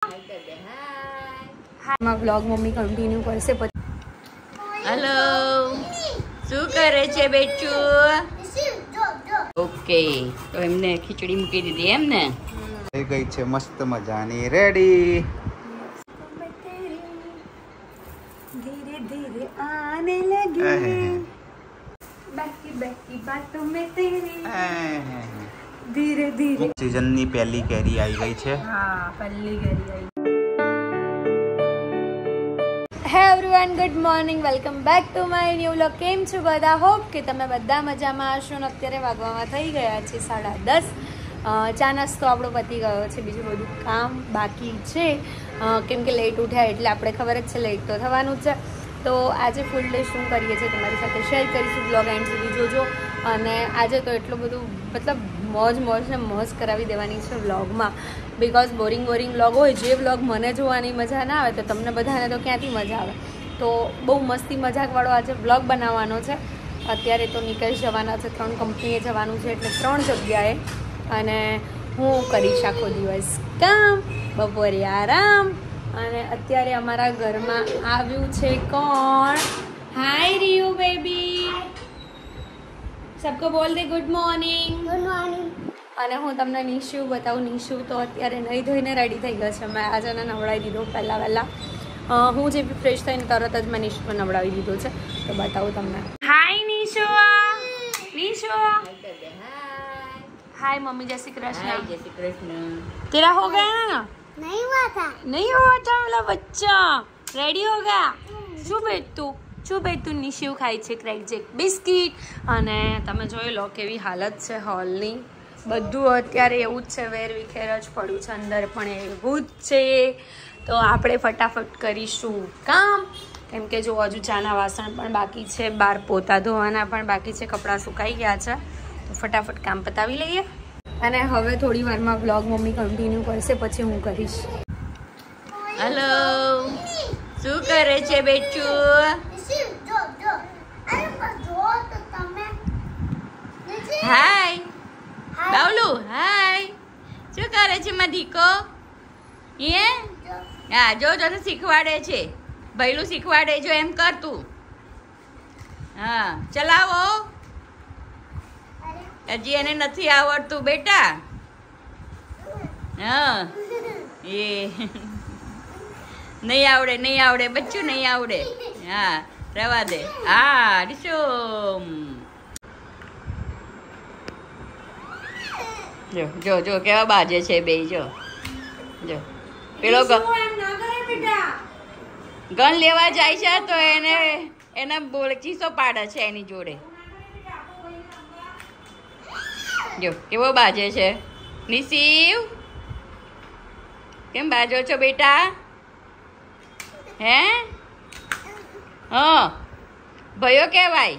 હાય vlog mummy continue કરશે પછી. Hello, શું કરે છે બેચું? ઓકે, તો એમને ખીચડી મૂકી દીધી એમ ને? થઈ ગઈ છે મસ્ત મજાની રેડી. ધીરે ધીરે આને લગી બાકી બાકી બાતોं में तेरी ધીરે ધીરે. સીઝનની પહેલી કેરી આવી ગઈ છે. હા, પહેલી કેરી આવી. Hey everyone, good morning, welcome back to my new vlog. કેમ છો બધા? હોપ કે તમે બધા મજામાં હશો. ને અત્યારે વાગવામાં થઈ ગયા છે 10:30. ચા નાસ્તો આપણો પતી ગયો છે, બીજું બધું કામ બાકી છે કેમ કે લેટ ઉઠ્યા એટલે આપણે ખબર જ છે લેટ તો થવાનું જ છે. તો આજે ફૂલ ડે શું કરીએ છીએ તમારી સાથે શેર કરીશું, બ્લોગ એન્ડ સુધી જોજો. અને આજે તો એટલું બધું મતલબ મોજ ને મોજ કરાવી દેવાની છે વ્લોગમાં. બિકોઝ બોરિંગ વ્લોગ હોય, જે વ્લોગ મને જોવાની મજા ના આવે તો તમને બધાને તો ક્યાંથી મજા આવે. તો બહુ મસ્તી મજાકવાળો આજે વ્લોગ બનાવવાનો છે. અત્યારે તો નિકેશ જવાના છે, 3 કંપનીએ જવાનું છે એટલે 3 જગ્યાએ. અને હું કરીશ આખો દિવસ કામ, બપોરે આરામ. અને અત્યારે અમારા ઘરમાં આવ્યું છે કોણ? હાય રિયુ બેબી, સબકો બોલ દે ગુડ મોર્નિંગ. Good morning. અને હું તમને નિશુ બતાવું. નિશુ તો અત્યારે નહીં ધોઈને રેડી થઈ ગયો છે. મેં આજે એને નવડાવી દીધો વહેલા. હું જે બી ફ્રેશ થઈને તરત જ મેં નિશુને નવડાવી દીધો છે, તો બતાવું તમને. હાય નિશુ. हाय मम्मी, जय श्री कृष्ण. જય શ્રી કૃષ્ણ. तेरा हो गया ना? नहीं हुआ था मेरा बच्चा. रेडी हो ગયા? શું બેતું નિશુ ખાય છે ક્રેક જેક બિસ્કિટ. અને તમે જોઈ લો કેવી હાલત છે હોલની. બધું અત્યારે એવું જ છે, વેર વિખેર જ પડ્યું છે. અંદર પણ એવું જ છે. તો આપણે ફટાફટ કરીશું કામ, કેમ કે જો હજુ ચાના વાસણ પણ બાકી છે, બહાર પોતા ધોવાના પણ બાકી છે, કપડાં સુકાઈ ગયા છે. તો ફટાફટ કામ પતાવી લઈએ. અને હવે થોડી વારમાં વ્લોગ મમ્મી કન્ટિન્યુ કરશે, પછી હું કરીશ. હેલો, શું કરે છે બેચું? હાય બાવલુ. હાય, શું કરે છે મધીકો? હા, જો શીખવાડે છે, ભૈલું શીખવાડે. જો એમ કર તું. હા, ચલાવો. હજી એને નથી આવડતું બેટા. હા, એ નહીં આવડે બચ્ચું, નહીં આવડે. હા, રવા દે. હા ડીશોમ. જો કેવા બાજે છે બે. જો પેલો ગન લેવા જાય છે તો એને ચીસો પાડે છે એની જોડે. જો કેવો બાજે છે. નિશિવ, કેમ બાજો છો બેટા? હે? હા, ભયો કેવાય.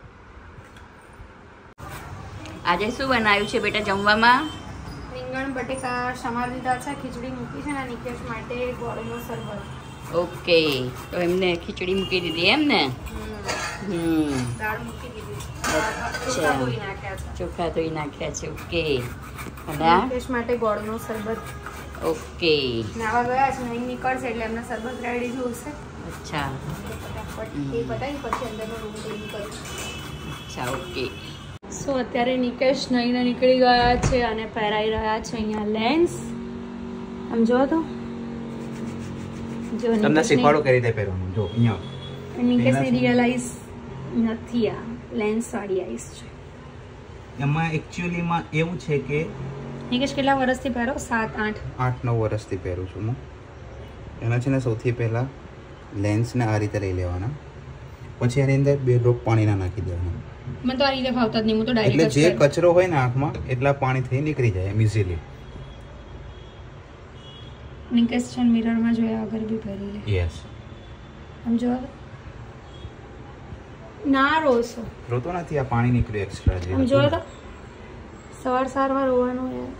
આજે શું બનાવ્યું છે બેટા જમવામાં? રીંગણ બટેકા સમાર દીધા છે, ખીચડી મૂકી છે ને નિકેશ માટે ગોળનો શરબત. ઓકે, તો એમને ખીચડી મૂકી દીધી એમ ને? દાળ મૂકી દીધી, ચોખા ધોઈ નાખ્યા છે. ઓકે, અને નિકેશ માટે ગોળનો શરબત. ઓકે, નાવા ગયા છે, નહીં નીકળશે એટલે એમને શરબત રેડી જોશે. અચ્છા, ફટાફટ એ બતાવી પછી અંદરનો રૂમ ક્લીન કરું. અચ્છા, ઓકે. સો અત્યારે નિકેશ નહીને નીકળી ગયા છે અને પહેરાઈ રહ્યા છે અહીંયા લેન્સ. આમ જો તો જો તમને શીખવાડો કરી દે પહેરવાનું. જો અહીંયા નિકેશને રિયલાઇઝ નથી આ લેન્સ વાળી આઈસ છે. એમાં એકચ્યુઅલીમાં એવું છે કે નિકેશ કેટલા વર્ષથી પહેરો? 7-8 વર્ષથી પહેરું છું હું. એના છે ને સૌથી પહેલાં લેન્સને આ રીતે લઈ લેવાના, પછી એની અંદર 2 ડ્રોપ પાણીના નાખી દેવાના. મને તો આ રીતે ફાવતા જ નહીં, હું તો ડાયરેક્ટ એટલે જે કચરો હોય ને આંખમાં એટલા પાણીથી નીકળી જાય એમ ઇઝીલી. નિકેશ છે મિરરમાં જોયા વગર બી પહેરી લે. યસ, આમ જો ના રોસો રોતો નથી, આ પાણી નીકળ્યું એક્સ્ટ્રા જે. આમ જો તો સવારમાં રોવાનું યાર.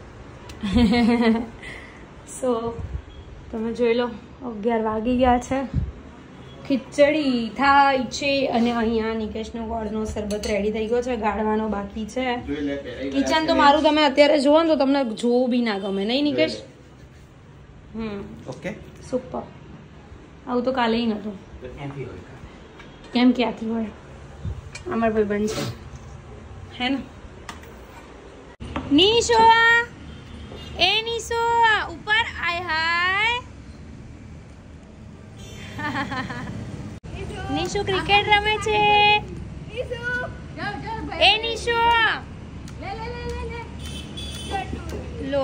સો તમે જોઈ લો 11 વાગી ગયા છે. ખીચડી થાય છે અને અહીંયા નિકેશનો ગોળનો શરબત રેડી થઈ ગયો છે, ગાળવાનો બાકી છે. કિચન તો મારું તમે અત્યારે જુઓ ને તો તમને જોવું બી ના ગમે, નહીં નિકેશ? Okay super. આવું તો કાલે નહોતું. તો ક્યાંથી હોય કેમ ક્યાંથી હોય? અમાર ભાઈ બન છે હે ને. નીશો એ નીશો ઉપર આય હાય. નીશુ ક્રિકેટ રમે છે. એ નીશુ લો.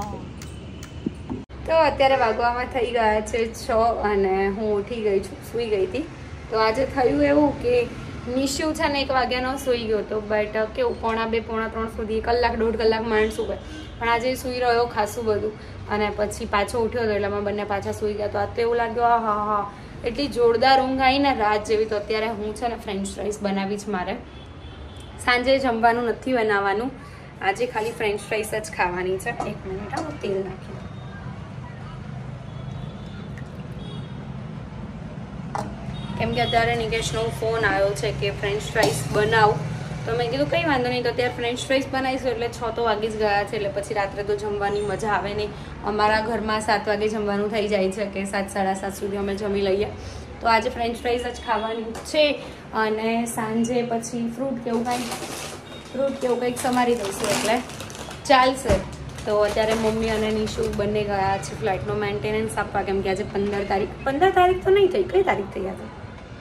તો અત્યારે વાગવામાં થઈ ગયા છે 6 અને હું ઉઠી ગઈ છું, સૂઈ ગઈ હતી. તો આજે થયું એવું કે નિશુ છે ને 1 વાગ્યાનો સૂઈ ગયો હતો, બટ કેવું 2:30 પોણા 3 સુધી 1 કલાક 1.5 કલાક માંડ સૂવે. પણ આજે સૂઈ રહ્યો ખાસું બધું અને પછી પાછો ઉઠ્યો હતો એટલે અમે બંને પાછા સૂઈ ગયા. તો આ તો એવું લાગ્યું હા એટલી જોરદાર ઊંઘ આવી ને રાત જેવી. તો અત્યારે હું છે ને ફ્રેન્ચ ફ્રાઈસ બનાવી જ મારે. સાંજે જમવાનું નથી બનાવવાનું, આજે ખાલી ફ્રેન્ચ ફ્રાઈસ જ ખાવાની છે. 1 મિનિટ હું તેલ નાખી દઉં. કેમ કે અત્યારે નિકેશનો ફોન આવ્યો છે કે ફ્રેન્ચ ફ્રાઈસ બનાવ. તો મેં કીધું કંઈ વાંધો નહીં, તો અત્યારે ફ્રેન્ચ ફ્રાઈસ બનાવીશું. એટલે 6 તો વાગી જ ગયા છે, એટલે પછી રાત્રે તો જમવાની મજા આવે નહીં. અમારા ઘરમાં 7 વાગે જમવાનું થઈ જાય છે કે 7 સાડા 7 સુધી અમે જમી લઈએ. તો આજે ફ્રેન્ચ ફ્રાઈસ જ ખાવાની છે અને સાંજે પછી ફ્રૂટ કેવું કંઈક સમારી દઈશું એટલે ચાલશે. તો અત્યારે મમ્મી અને નિશુ બંને ગયા છે ફ્લાઇટનો મેન્ટેનન્સ આપવા, કેમ કે આજે 15 તારીખ તો નહીં થઈ. કઈ તારીખ થઈ આજે?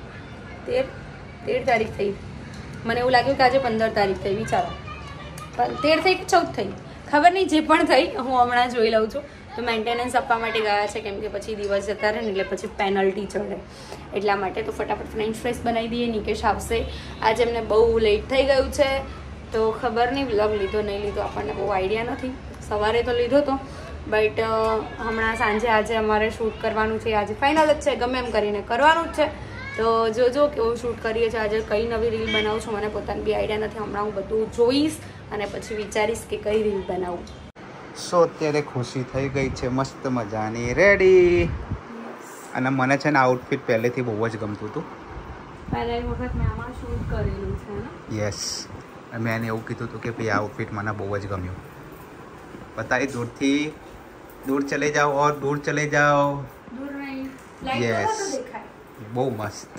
13 તારીખ થઈ. મને એવું લાગ્યું કે આજે 15 તારીખ થઈ. વિચારો 13 થઈ કે 14 થઈ, ખબર નહીં. જે પણ થઈ હું હમણાં જોઈ લઉં છું. તો મેન્ટેનન્સ આપવા માટે ગયા છે, કેમ કે પછી દિવસ જતા રહે ને એટલે પછી પેનલ્ટી ચડે એટલા માટે. તો ફટાફટ ફ્રેન્ચ ફ્રાઈસ બનાવી દઈએ. નિકેશ આવશે. આજે એમને બહુ લેટ થઈ ગયું છે, તો ખબર નહીં વ્લોગ લીધો નહીં લીધો આપણને બહુ આઈડિયા નથી. સવારે તો લીધો તો, બટ હમણાં સાંજે આજે અમારે શૂટ કરવાનું છે. આજે ફાઇનલ જ છે, ગમે એમ કરીને કરવાનું જ છે. તો જોજો કેવું શૂટ કરીએ છીએ આજે, કઈ નવી રીલ બનાવું છું મને પોતાને બી આઈડિયા નથી. હમણાં હું બધું જોઈશ અને પછી વિચારીશ કે કઈ રીલ બનાવું. સો અત્યારે ખુશી થઈ ગઈ છે મસ્ત મજાની રેડી. અને મને છે ને આઉટફિટ પહેલેથી બહુ જ ગમતું હતું. પહેલી વખત મેં આમાં શૂટ કરેલું છે ને. યસ, મેં એને એવું કીધું હતું કે ભાઈ આ આઉટફિટ મને બહુ જ ગમ્યું. बताइए दूर चले जाओ और दूर चले जाओ. दूर नहीं, लाइट Yes. तो देखा है. બહુ મસ્ત.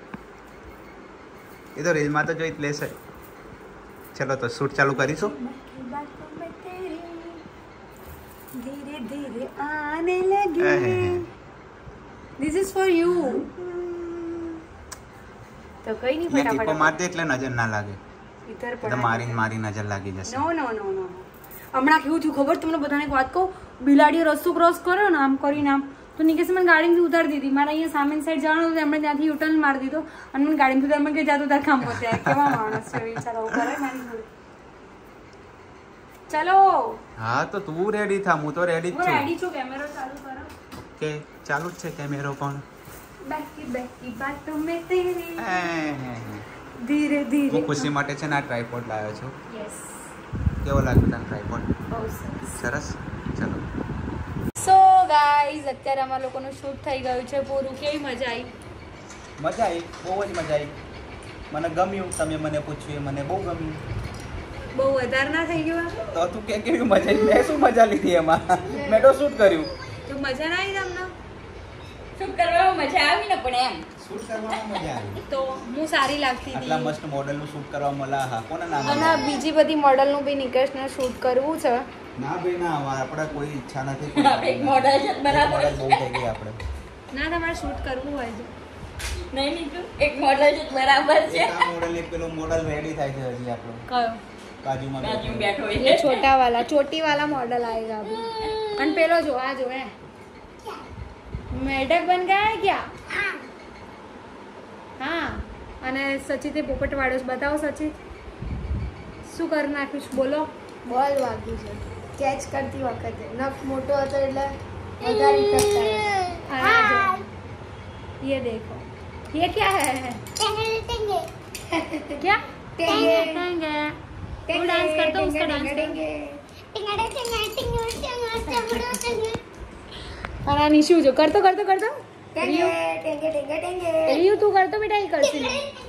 એ તો રીલમાં તો જોઈ જ લેશે. ચલો તો શૂટ ચાલુ કરીશું. धीरे धीरे आने लगे. This is for you. તો કઈ નહીં ટીપો ફટાફટ માર દે એટલે નજર ના લાગે. ઇધર તો મારી નજર લાગી જશે. નો હમણાં કેવું થયું ખબર? તમને બધાને એક વાત કહું, બિલાડીએ રસ્તો ક્રોસ કર્યો ને આમ કરીને આમ, તો નિકેશે મને ગાડીમાંથી ઉતારી દીધી. મારે અહીંયા સામેની સાઈડ જવાનું હતું, એમણે ત્યાંથી યુટર્ન મારી દીધો અને મને ગાડીમાંથી ઉતાર. મેં કે જાતું તાર કામ પતે. કેવા માણસ છે વિચારો કરે મારી જોડે. ચલો હા તો તું રેડી થા, હું તો રેડી જ હું છું. રેડી છું. કેમેરો ચાલુ કરો. ઓકે ચાલુ જ છે કેમેરો પણ. બાકી બાતો મેં તેરી હે. ધીરે ધીરે. હું ખુશી માટે છે ને આ ટ્રાયપોડ લાવ્યો છું. યસ, કેવો લાગ્યો તને ટ્રાયપોડ? બહુ સરસ. સરસ. ચલો સો ગાઈઝ અત્યારે અમારા લોકોનું શૂટ થઈ ગયું છે પૂરું. કેવી મજા આવી? મજા આવી, બહુ જ મજા આવી. મને ગમ્યું. તમે મને પૂછ્યું એ મને બહુ ગમ્યું. બહુ વધારે ના થઈ ગયું? તો તું કે કેવી મજા આવી? મેં શું મજા લીધી એમાં? મેં તો શૂટ કર્યું. તો મજા ના આવી તમને? શૂટ કરવામાં મજા આવી ને, પણ એમ શૂટ કરવામાં મજા આવી. તો હું સારી લાગતી આટલા હતી. મસ્ત મોડલનું શૂટ કરવા મળે. હા, કોને ના અને મળે? બીજી બધી મોડલનું બી નિકેશને શૂટ કરવું છે. ના ભાઈ ના, આપણે કોઈ ઈચ્છા નથી. એક મોડલ છે બરાબર. મોડલ બહુ થઈ ગઈ આપણે. ના તમારે શૂટ કરવું હોય તો નહીં નીકળું. એક મોડલ છે બરાબર છે. એક આ મોડલ, એક પેલો મોડલ રેડી થાય છે હજી આપણો. કયો? બાજુમાં બાજુ બેઠો. બેઠો ये छोटा वाला चोटी वाला मॉडल आएगा अभी. અને પેલો જો આ જો હે મેઢક બન ગયા હે ક્યાં? હા. અને સચિતે પોપટ વાળો છે. બતાવો સચિત શું કરી નાખ્યું છે? બોલો. બોલ વાગ્યું છે કેચ કરતી વખતે નખ મોટો હતો એટલે વધારે ઇફેક્ટ આવ્યો. આ જો. ये देखो ये क्या है? क्या टेंगे टेंगे. वो डांस करता हूँ, उसका डांस कर. અને નિશુ જો કરતો ટેંગે ટેંગે ટેંગે ટેંગે રિયુ તું કરતો બેટા, એ કરશે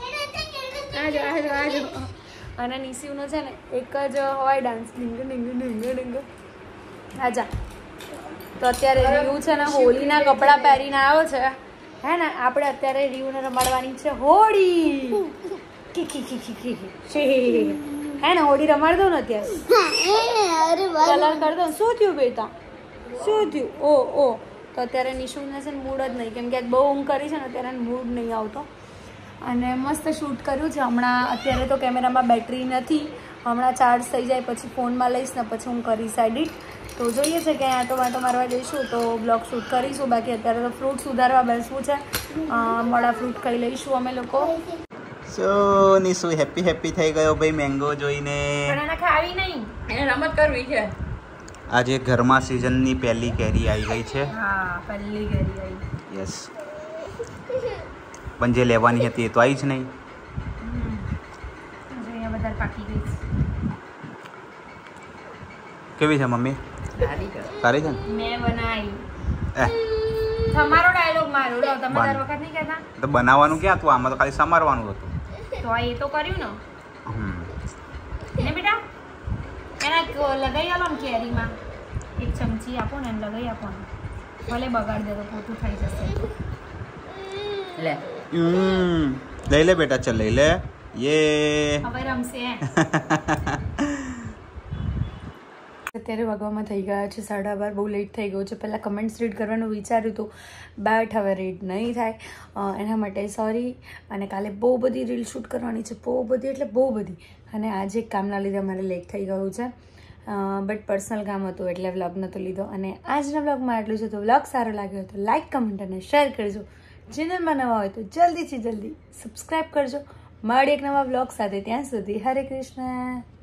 આજો. અને નિશુનો છે ને એક જ હોય ડાન્સ. ડિંગ ડિંગ ડિંગ ડિંગ. આજા તો અત્યારે રીવ છે ને હોળીના કપડાં પહેરીને આવ્યો છે હે ને. આપણે અત્યારે રીવને રમાડવાની છે હોળી. હે ને હોળી રમાડ દો ને અત્યારે કલર કરી દો. શું થયું બેટા, શું થયું? ઓ તો અત્યારે નિશુને છે ને મૂડ જ નહીં, કેમ કે બહુ ઊંઘ કરી છે ને અત્યારે મૂડ નહીં આવતો. અને મસ્ત શૂટ કર્યું છે હમણાં. અત્યારે તો કેમેરામાં બેટરી નથી, હમણાં ચાર્જ થઈ જાય પછી ફોનમાં લઈશ ને પછી હું કરીશ એડિટ. તો જોઈએ છે કે આંટો વાંટો મારવા જઈશું તો બ્લોગ શૂટ કરીશું. બાકી અત્યારે તો ફ્રૂટ સુધારવા બેસવું છે, મોડા ફ્રૂટ ખાઈ લઈશું અમે લોકો. સો નિશુ હેપી થઈ ગયો ભાઈ મેંગો જોઈને. પણ એને ખાવી નહીં, એને રમત કરવી છે. આજે ઘરમાં સિઝનની પહેલી કેરી આવી ગઈ છે. હા પહેલી કેરી આવી. યસ, પણ જે લેવાની હતી એ તો આવી જ નહીં. અહીંયા બધા પાકી ગઈ. કેવી છે મમ્મી? સારી છે ને? મેં બનાવી. એ તમારો ડાયલોગ મારો લો, તમે દર વખત નહીં કહેતા. તો બનાવવાનું ક્યાં હતું? આમાં તો ખાલી સમારવાનું હતું. તો એ તો કર્યું ને હમ. ને બેટા. એના લગાઈ આલો ને કેરીમાં એક ચમચી આપો ને, એમ લગાઈ આપો ને. ભલે બગાડ દે તો પોતું થઈ જશે. લે લઈ લે બેટા, ચલ લઈ લે. યે હવે રમશે. અત્યારે વાગવામાં થઈ ગયા છે 12:30. બહુ લેટ થઈ ગયું છે. પહેલાં કમેન્ટ્સ રીડ કરવાનું વિચાર્યું હતું, બટ હવે રીડ નહીં થાય. એના માટે સોરી. અને કાલે બહુ બધી રીલ શૂટ કરવાની છે, બહુ બધી એટલે બહુ બધી. અને આજે એક કામના લીધે અમારે લેટ થઈ ગયું છે, બટ પર્સનલ કામ હતું એટલે વ્લોગ નહોતો લીધો. અને આજના વ્લોગમાં આટલું છે. તો વ્લોગ સારો લાગ્યો તો લાઇક, કમેન્ટ અને શેર કરજો. ચેનલમાં નવા હોય તો જલ્દીથી જલ્દી સબસ્ક્રાઈબ કરજો. મળીએ એક નવા વ્લોગ સાથે. ત્યાં સુધી હરે કૃષ્ણ.